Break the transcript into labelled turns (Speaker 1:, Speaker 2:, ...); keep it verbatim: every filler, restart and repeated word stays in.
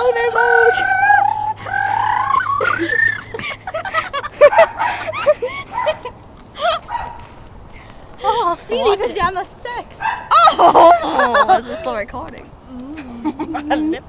Speaker 1: boner mode.
Speaker 2: Oh,
Speaker 1: Footy pajama sex.
Speaker 2: Oh, is this still recording?
Speaker 1: Mm.